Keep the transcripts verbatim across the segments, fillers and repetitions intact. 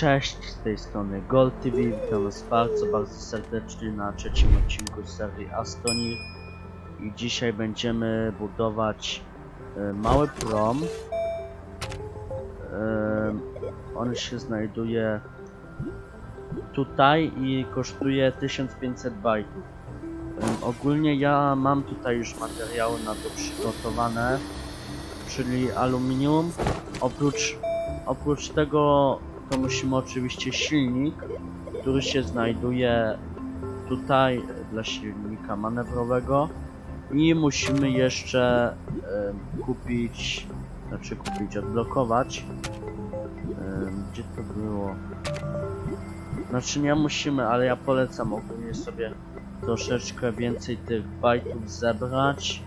Cześć, z tej strony Gold T V, witam was bardzo, bardzo serdecznie na trzecim odcinku serii Astroneer. I dzisiaj będziemy budować e, mały prom. E, on się znajduje tutaj i kosztuje tysiąc pięćset bajtów. E, ogólnie ja mam tutaj już materiały na to przygotowane, czyli aluminium. Oprócz, oprócz tego to musimy oczywiście silnik, który się znajduje tutaj dla silnika manewrowego, i musimy jeszcze y, kupić, znaczy kupić, odblokować. Y, gdzie to było? Znaczy nie musimy, ale ja polecam ogólnie sobie troszeczkę więcej tych bajtów zebrać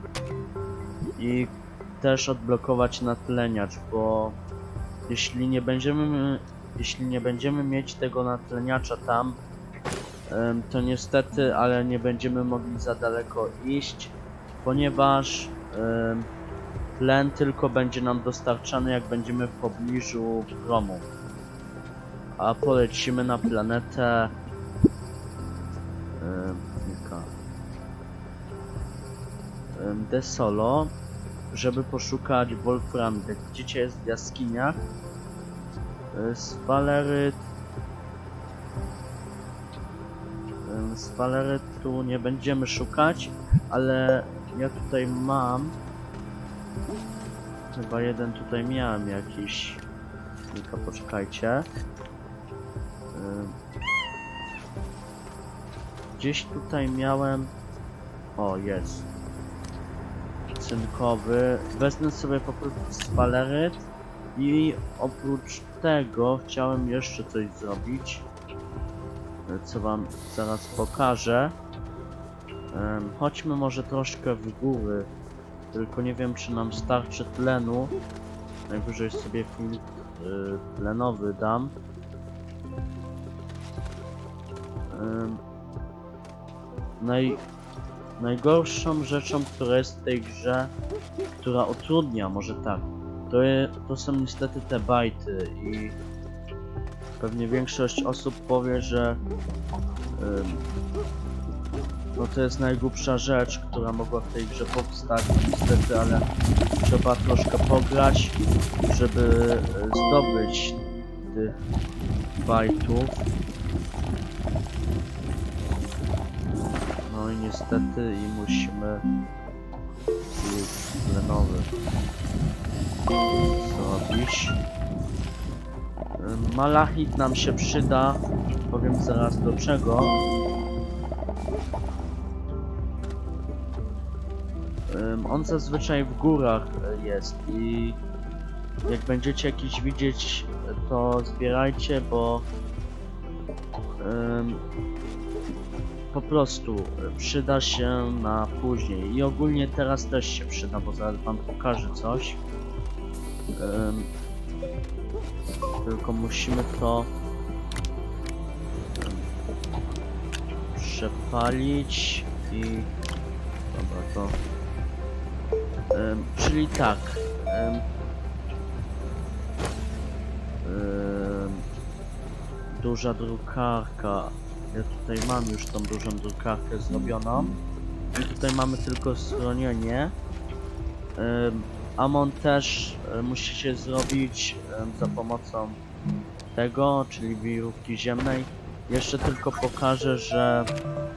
i też odblokować natleniacz, bo jeśli nie będziemy jeśli nie będziemy mieć tego natleniacza tam, to niestety, ale nie będziemy mogli za daleko iść, ponieważ tlen tylko będzie nam dostarczany, jak będziemy w pobliżu promu. A polecimy na planetę De Solo, żeby poszukać Wolfram. Jak widzicie, jest w jaskiniach. Spaleryt. Spalerytu nie będziemy szukać, ale ja tutaj mam. Chyba jeden tutaj miałem jakiś. Tylko poczekajcie. Gdzieś tutaj miałem. O, jest. Cynkowy. Wezmę sobie po prostu spaleryt i oprócz tego chciałem jeszcze coś zrobić, co wam zaraz pokażę. Um, chodźmy może troszkę w góry, tylko nie wiem, czy nam starczy tlenu. Najwyżej sobie filtr y, tlenowy dam. Um, naj Najgorszą rzeczą, która jest w tej grze, która utrudnia, może tak, to, je, to są niestety te bajty, i pewnie większość osób powie, że ym, no to jest najgłupsza rzecz, która mogła w tej grze powstać, niestety, ale trzeba troszkę pograć, żeby zdobyć tych bajtów. No i niestety i musimy tlenowy zrobić. Malachit nam się przyda, powiem zaraz do czego. On zazwyczaj w górach jest i jak będziecie jakiś widzieć, to zbierajcie, bo po prostu przyda się na później, i ogólnie teraz też się przyda, bo zaraz wam pokażę coś. Um, tylko musimy to um, przepalić i dobra, to um, czyli tak, um, um, duża drukarka. Ja tutaj mam już tą dużą drukarkę zrobioną i tutaj mamy tylko schronienie. Um, Amon też um, musi się zrobić um, za pomocą tego, czyli wirówki ziemnej. Jeszcze tylko pokażę, że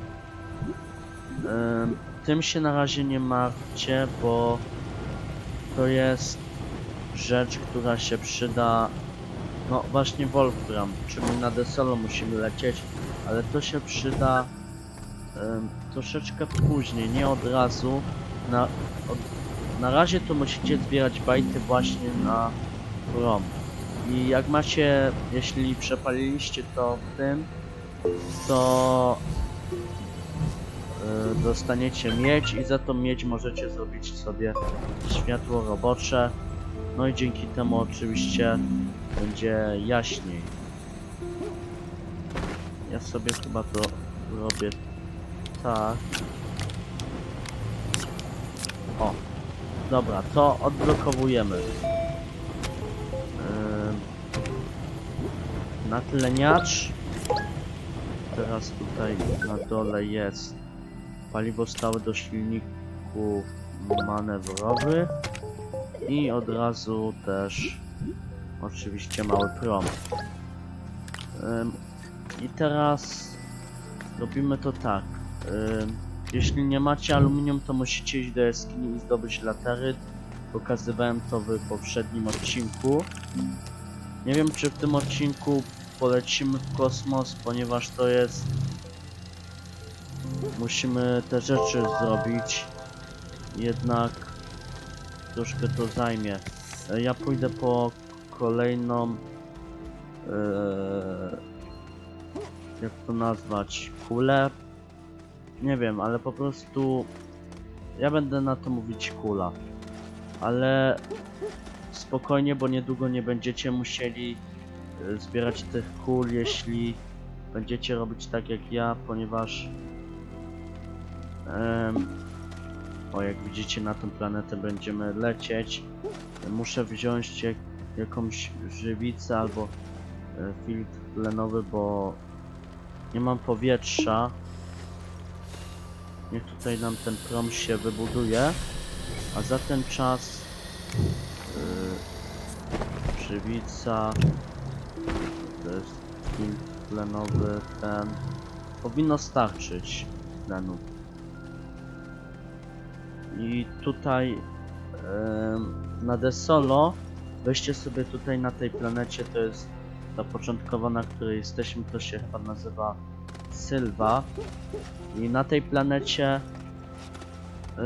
um, tym się na razie nie martwcie, bo to jest rzecz, która się przyda. No właśnie Wolfram, czyli na De Solo musimy lecieć, ale to się przyda um, troszeczkę później, nie od razu. Na, od, na razie to musicie zbierać bajty właśnie na prom. I jak macie, jeśli przepaliliście to w tym, to yy, dostaniecie miedź, i za tą miedź możecie zrobić sobie światło robocze. No i dzięki temu oczywiście będzie jaśniej. Ja sobie chyba to robię tak. O, dobra, to odblokowujemy. Yy, natleniacz. Teraz tutaj na dole jest paliwo stałe do silników manewrowy i od razu też oczywiście mały prąd. Ym, I teraz robimy to tak. Ym, jeśli nie macie aluminium, to musicie iść do jaskini i zdobyć lateryt. Pokazywałem to w poprzednim odcinku. Nie wiem, czy w tym odcinku polecimy w kosmos, ponieważ to jest... Musimy te rzeczy zrobić. Jednak troszkę to zajmie. Ja pójdę po kolejną... Yy, jak to nazwać? Kulę? Nie wiem, ale po prostu... Ja będę na to mówić kula. Ale spokojnie, bo niedługo nie będziecie musieli y, zbierać tych kul, jeśli będziecie robić tak jak ja, ponieważ em, o, jak widzicie, na tę planetę będziemy lecieć. Muszę wziąć jak, jakąś żywicę albo y, filtr tlenowy, bo nie mam powietrza. Niech tutaj nam ten prom się wybuduje. A za ten czas yy, żywica, to jest filtr tlenowy, ten powinno starczyć tlenu. I tutaj yy, na Desolo, weźcie sobie tutaj na tej planecie, to jest ta początkowa, na której jesteśmy, to się chyba nazywa Sylwa. I na tej planecie yy,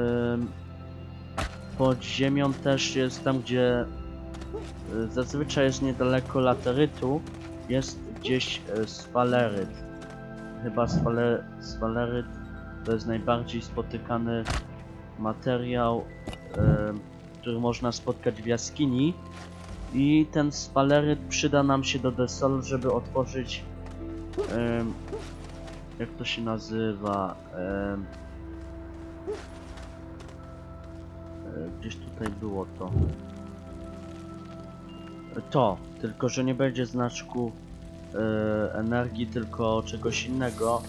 pod ziemią też jest tam, gdzie y, zazwyczaj jest niedaleko laterytu, jest gdzieś y, sfaleryt. Chyba sfale, sfaleryt to jest najbardziej spotykany materiał, y, który można spotkać w jaskini. I ten sfaleryt przyda nam się do Desol, żeby otworzyć, y, jak to się nazywa, y, gdzieś tutaj było to. To, tylko że nie będzie znaczku e, energii, tylko czegoś innego.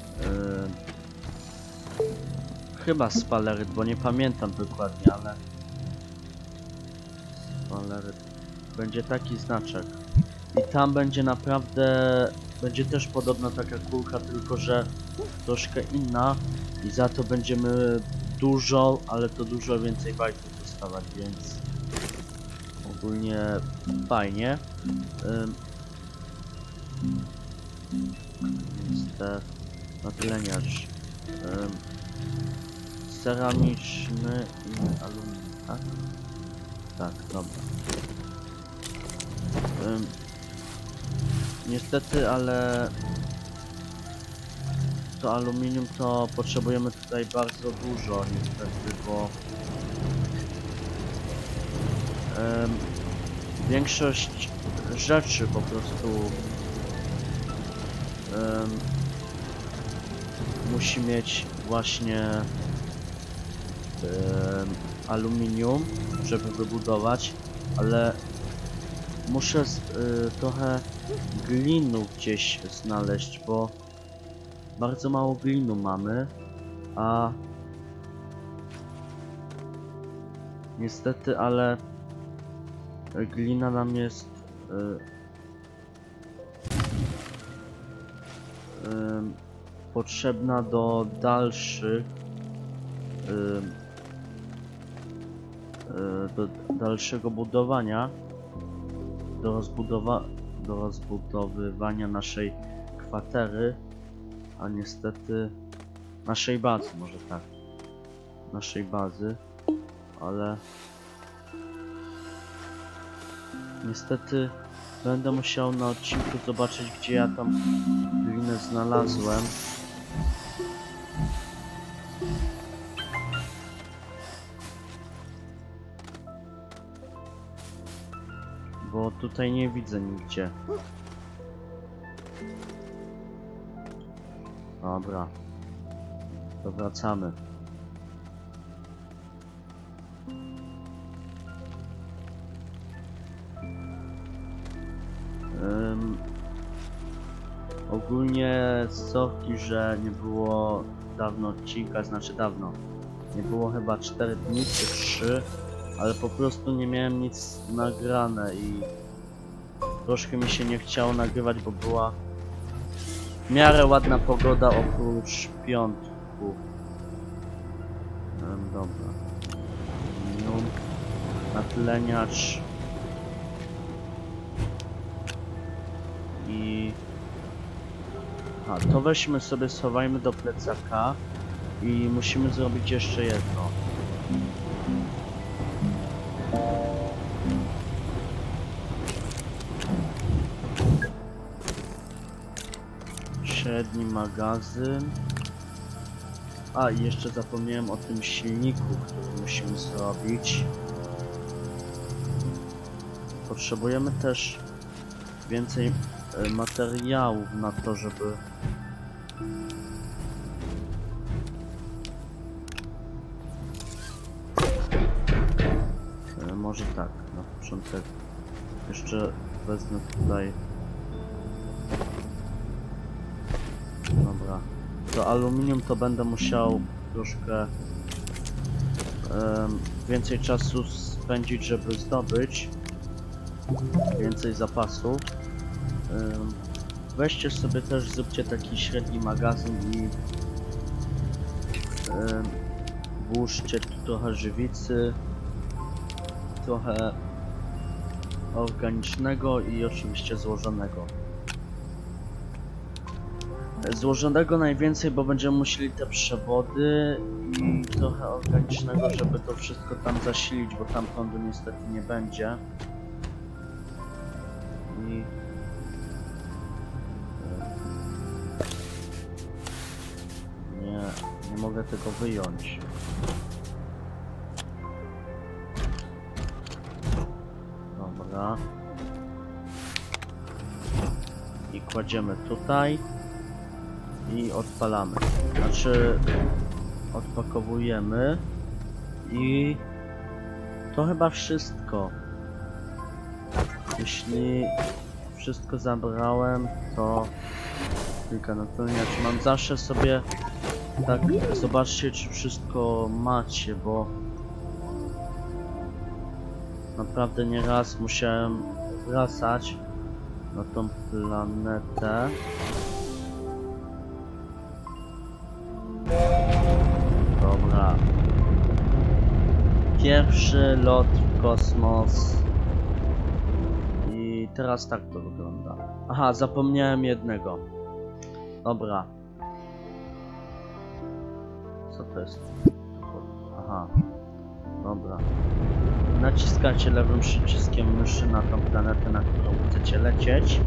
E, chyba spaleryt, bo nie pamiętam dokładnie, ale spaleryt. Będzie taki znaczek. I tam będzie naprawdę, będzie też podobna taka kulka, tylko że troszkę inna. I za to będziemy dużo, ale to dużo więcej bajtów dostawać, więc ogólnie fajnie. Ym, jest te natleniacz ym, ceramiczny i aluminium, tak? Tak, dobra. Ym, niestety, ale to aluminium to potrzebujemy tutaj bardzo dużo, niestety, bo um, większość rzeczy po prostu um, musi mieć właśnie um, aluminium, żeby wybudować, ale muszę z, y, trochę glinu gdzieś znaleźć, bo bardzo mało glinu mamy, a niestety, ale glina nam jest y, y, potrzebna do dalszych y, y, do dalszego budowania, do rozbudowa do rozbudowywania naszej kwatery. A niestety naszej bazy, może tak, naszej bazy, ale niestety będę musiał na odcinku zobaczyć, gdzie ja tam glinę znalazłem. Bo tutaj nie widzę nigdzie. Dobra, to wracamy. Ym, Ogólnie sorki, że nie było dawno odcinka, znaczy dawno. Nie było chyba cztery dni czy trzy, ale po prostu nie miałem nic nagrane i troszkę mi się nie chciało nagrywać, bo była w miarę ładna pogoda oprócz piątku. Um, dobra. Aluminium, natleniacz i... A, to weźmy sobie, schowajmy do plecaka i musimy zrobić jeszcze jedno. Średni magazyn. A, i jeszcze zapomniałem o tym silniku, który musimy zrobić. Potrzebujemy też więcej e, materiałów na to, żeby... E, może tak, na początek jeszcze wezmę tutaj... Dobra. To aluminium to będę musiał troszkę um, więcej czasu spędzić, żeby zdobyć więcej zapasów. Um, weźcie sobie też, zróbcie taki średni magazyn i um, włóżcie tu trochę żywicy, trochę organicznego i oczywiście złożonego. Złożonego najwięcej, bo będziemy musieli te przewody i trochę organicznego, żeby to wszystko tam zasilić, bo tam prądu niestety nie będzie. I... Nie, nie mogę tego wyjąć. Dobra. I kładziemy tutaj. I odpalamy, znaczy odpakowujemy i to chyba wszystko. Jeśli wszystko zabrałem, to kilka napełniacz. Mam zawsze sobie tak, zobaczcie czy wszystko macie, bo naprawdę nieraz musiałem wracać na tą planetę. Dobra. Pierwszy lot w kosmos. I teraz tak to wygląda. Aha, zapomniałem jednego. Dobra. Co to jest? Aha. Dobra. Naciskacie lewym przyciskiem myszy na tą planetę, na którą chcecie lecieć.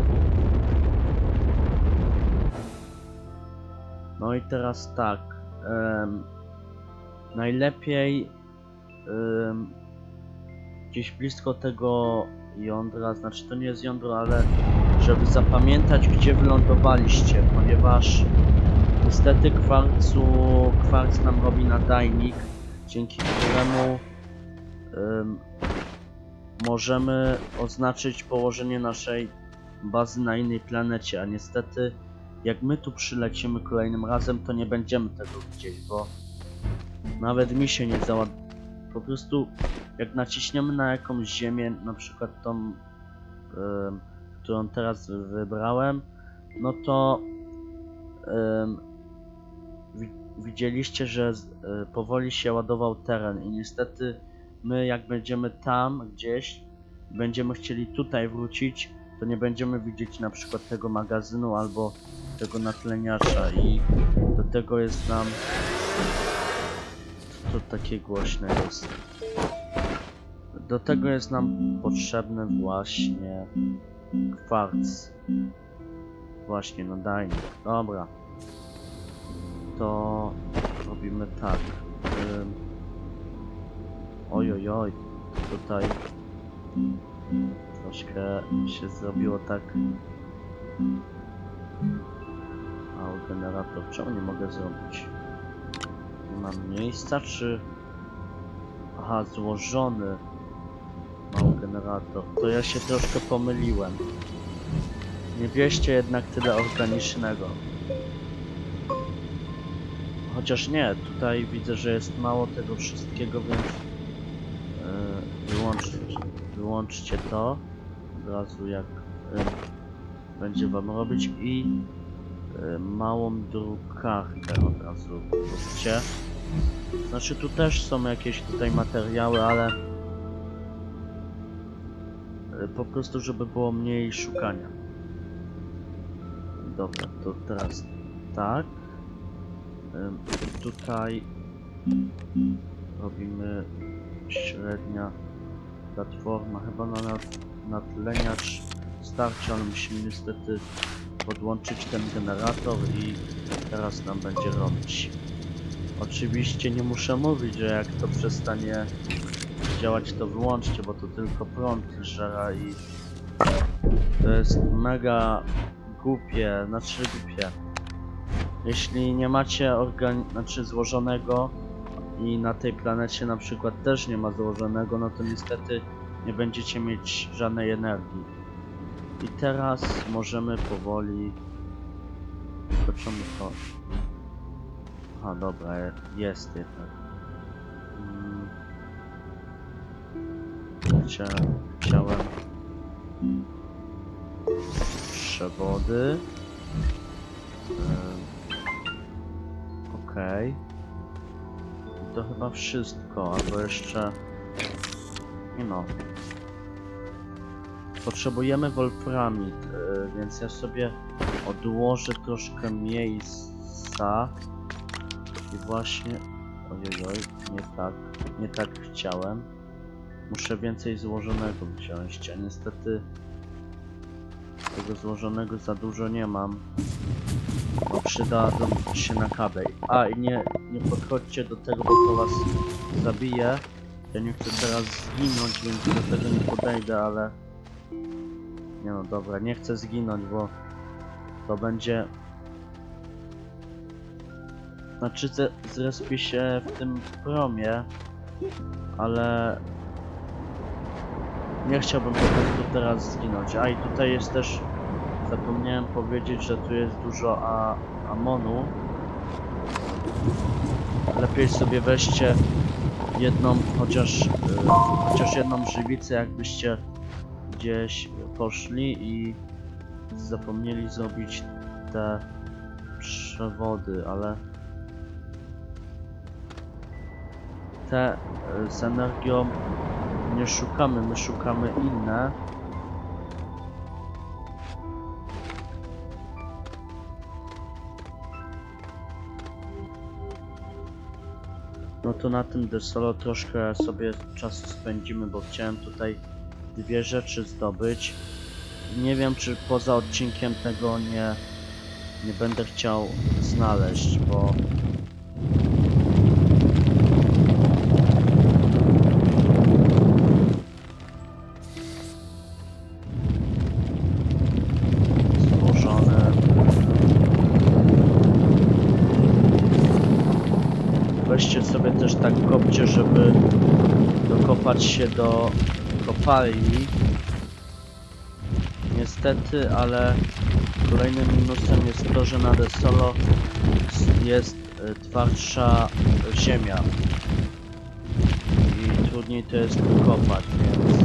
No i teraz tak. Um, najlepiej um, gdzieś blisko tego jądra, znaczy to nie jest jądro, ale żeby zapamiętać, gdzie wylądowaliście, ponieważ niestety kwarcu, kwarc nam robi nadajnik, dzięki któremu um, możemy oznaczyć położenie naszej bazy na innej planecie, a niestety jak my tu przylecimy kolejnym razem, to nie będziemy tego widzieć, bo nawet mi się nie załaduje. Po prostu jak naciśniemy na jakąś ziemię, na przykład tą, yy, którą teraz wybrałem, no to yy, widzieliście, że yy, powoli się ładował teren i niestety my jak będziemy tam gdzieś, będziemy chcieli tutaj wrócić, to nie będziemy widzieć na przykład tego magazynu albo tego natleniacza i do tego jest nam... To takie głośne jest. Do tego jest nam potrzebny właśnie kwarc. Właśnie nadajnik. Dobra. To robimy tak. Ym... Oj, oj, oj. Tutaj troszkę się zrobiło tak. A generator, czemu nie mogę zrobić? Nie mam miejsca, czy... Aha, złożony mały generator. To ja się troszkę pomyliłem. Nie wieście jednak tyle organicznego. Chociaż nie, tutaj widzę, że jest mało tego wszystkiego, więc yy, wyłączcie, wyłączcie to od razu, jak yy, będzie wam robić, i yy, małą drukarkę od razu róbcie. Znaczy tu też są jakieś tutaj materiały, ale yy, po prostu, żeby było mniej szukania. Dobra, to teraz tak. Tutaj robimy średnia platforma, chyba na natleniacz starczy, ale musimy niestety podłączyć ten generator i teraz nam będzie robić. Oczywiście nie muszę mówić, że jak to przestanie działać, to wyłączcie, bo to tylko prąd żera i to jest mega głupie, znaczy głupie. Jeśli nie macie organ... znaczy złożonego i na tej planecie na przykład też nie ma złożonego, no to niestety nie będziecie mieć żadnej energii. I teraz możemy powoli... To czemu to? Aha, dobra, jest jednak. Hmm. Chcia... Chciałem... Przewody. Yy. Okej. Okay. To chyba wszystko, albo jeszcze... Nie no. Potrzebujemy wolframit, yy, więc ja sobie odłożę troszkę miejsca. I właśnie... Ojojoj, nie tak, nie tak chciałem. Muszę więcej złożonego wziąć, a niestety... Tego złożonego za dużo nie mam. Bo przydadzą się na kabel. A i nie, nie podchodźcie do tego, bo to was zabije. Ja nie chcę teraz zginąć, więc do tego nie podejdę, ale... Nie no dobra, nie chcę zginąć, bo to będzie... Znaczy zrespię się w tym promie, ale... Nie chciałbym po prostu teraz zginąć. A i tutaj jest też... Zapomniałem powiedzieć, że tu jest dużo a amonu. Lepiej sobie weźcie jedną, chociaż yy, chociaż jedną żywicę, jakbyście gdzieś poszli i zapomnieli zrobić te przewody, ale te yy, z energią nie szukamy, my szukamy inne. No to na tym desolo troszkę sobie czasu spędzimy, bo chciałem tutaj dwie rzeczy zdobyć. Nie wiem, czy poza odcinkiem tego nie, nie będę chciał znaleźć, bo... Złożone... Weźcie sobie też tak kopcie, żeby dokopać się do kopalni. Niestety, ale kolejnym minusem jest to, że na desolo jest twardsza ziemia i trudniej to jest kopać, więc...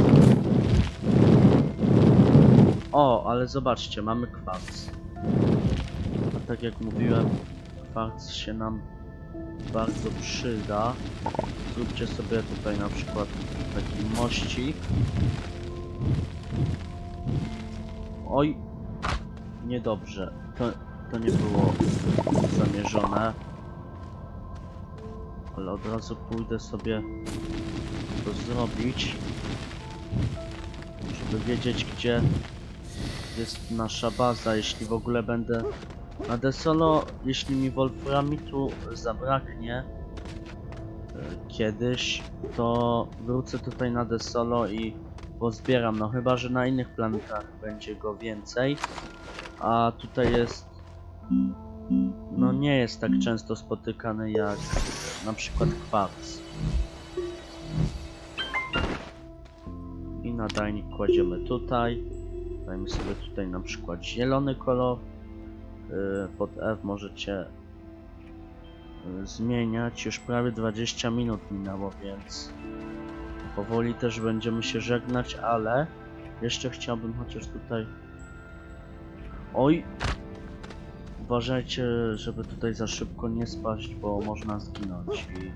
O, ale zobaczcie, mamy kwarc. A tak jak mówiłem, kwarc się nam bardzo przyda. Zróbcie sobie tutaj na przykład taki mościk. Oj, niedobrze. To, to nie było zamierzone. Ale od razu pójdę sobie to zrobić, żeby wiedzieć, gdzie jest nasza baza, jeśli w ogóle będę na desolo, jeśli mi wolframitu zabraknie y, kiedyś, to wrócę tutaj na desolo i pozbieram, no chyba, że na innych planetach będzie go więcej, a tutaj jest, no nie jest tak często spotykany jak na przykład kwarc. I nadajnik kładziemy tutaj. Dajmy sobie tutaj na przykład zielony kolor. Yy, pod F możecie yy, zmieniać. Już prawie dwadzieścia minut minęło, więc powoli też będziemy się żegnać, ale jeszcze chciałbym chociaż tutaj... Oj! Uważajcie, żeby tutaj za szybko nie spaść, bo można zginąć i...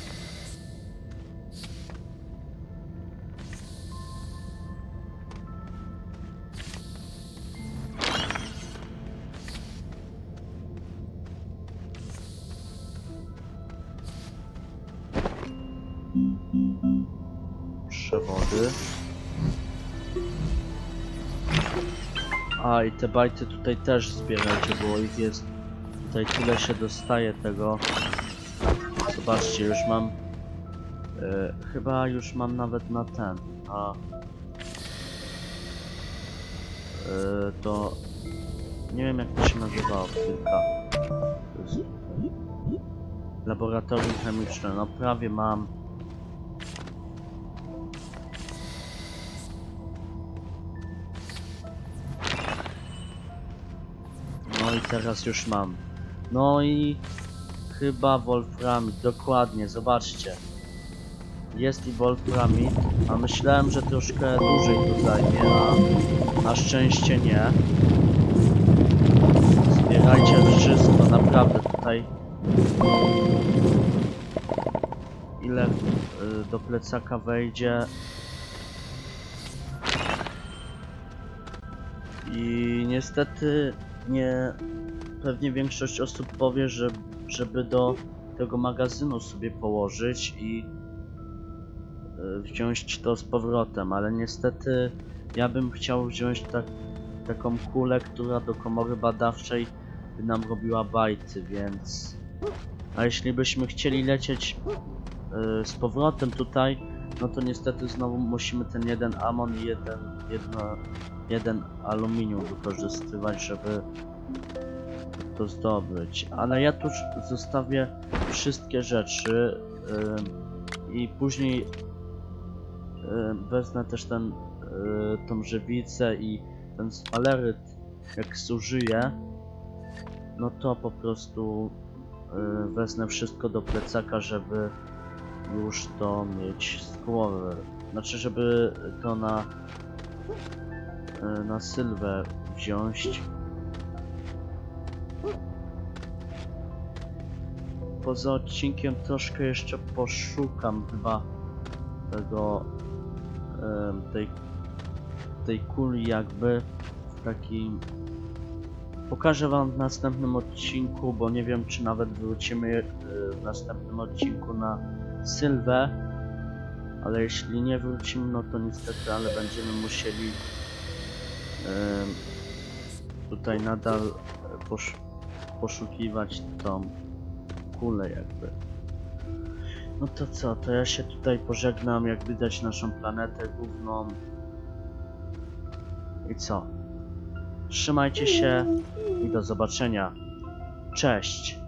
Przewody. A i te bajty tutaj też zbierajcie, bo ich jest tutaj tyle się dostaje tego. Zobaczcie, już mam yy, chyba już mam nawet na ten, a yy, to nie wiem jak to się nazywało, kilka. To jest tutaj. Laboratorium chemiczne, no prawie mam. No i teraz już mam. No i chyba wolframit, dokładnie, zobaczcie. Jest i wolframit, a myślałem, że troszkę dłużej to zajmie, a na szczęście nie. Zbierajcie wszystko, naprawdę tutaj. Ile y, do plecaka wejdzie. I niestety nie, pewnie większość osób powie, że żeby do tego magazynu sobie położyć i y, wziąć to z powrotem, ale niestety ja bym chciał wziąć tak, taką kulę, która do komory badawczej by nam robiła bajty, więc... A jeśli byśmy chcieli lecieć y, z powrotem tutaj, no to niestety znowu musimy ten jeden amon i jeden, jedno, jeden aluminium wykorzystywać, żeby to zdobyć. Ale ja tu zostawię wszystkie rzeczy yy, i później yy, wezmę też ten, yy, tą żywicę i ten spaleryt, jak zużyję, no to po prostu yy, wezmę wszystko do plecaka, żeby już to mieć z głowy. Znaczy, żeby to na na sylwę wziąć. Poza odcinkiem troszkę jeszcze poszukam chyba tego tej, tej kuli jakby w takim... Pokażę wam w następnym odcinku, bo nie wiem czy nawet wrócimy w następnym odcinku na sylwę, ale jeśli nie wrócimy, no to niestety, ale będziemy musieli tutaj nadal posz poszukiwać tą kulę jakby. No to co, to ja się tutaj pożegnam, jak widać naszą planetę główną. I co? Trzymajcie się i do zobaczenia. Cześć!